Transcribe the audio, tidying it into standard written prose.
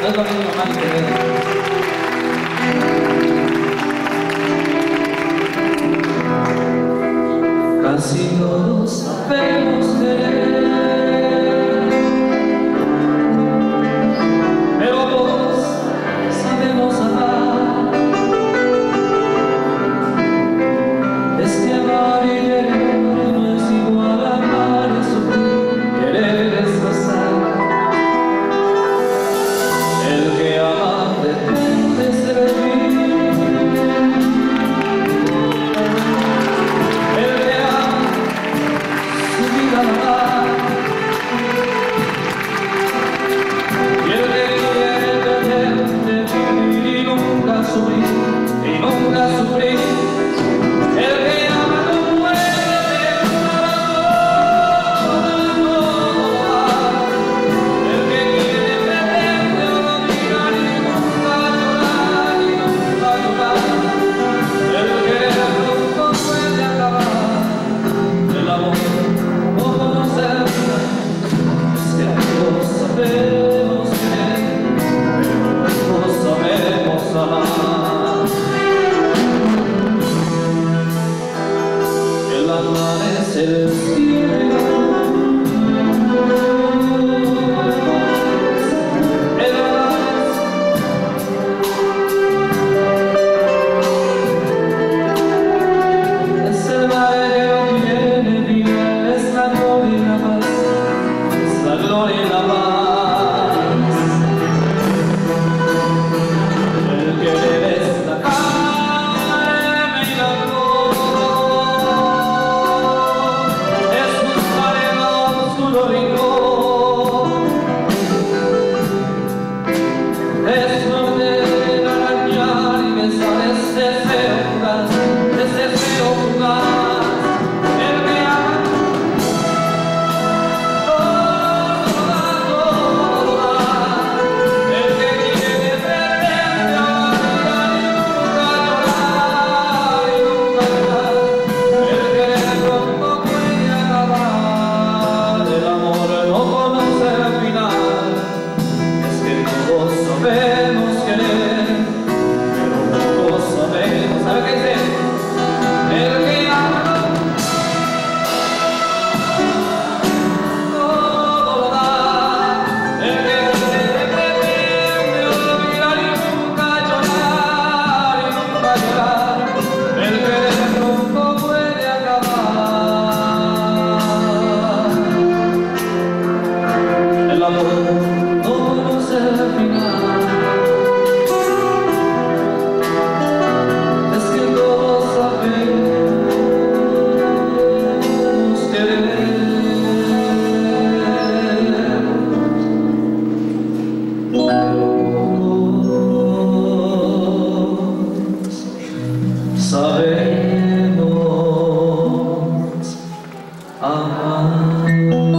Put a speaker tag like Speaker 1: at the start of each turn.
Speaker 1: yo también digo más que casi todos sabemos querer, pero pocos sabemos amar. Es que amar y querer no es igual a amar y sufrir, querer es gozar. El que ama pretende servir, el que ama su vida amar, y el que quiere pretende vivir y nunca sufrir, y nunca sufrir. El que ama no puede el que quiere pretende olvidar y nunca llorar, y nunca llorar. El querer nunca puede acabar, el amor no conoce el final. Es que todos sabemos querer, pero todos sabemos amar. El amar es el cielo, el amar es el mar que no tiene fin, es la gloria y la paz, es la gloria y la paz. El querer es la carne y la flor, es morder, arañar y besar, es deseo fugaz, es deseo fugaz. El que ama todo lo da, el que quiere pretende olvidar y nunca llorar, y nunca llorar. El querer pronto puede acabar, el amor no conoce el final. Es que todos sabemos querer, pero pocos sabemos. ¿Sabe qué dice? El que ama todo lo da, el que quiere pretende olvidar y nunca llorar, y nunca llorar. El querer pronto puede acabar, el amor no conoce el final. Es que todos sabemos querer, pero pocos sabemos amar.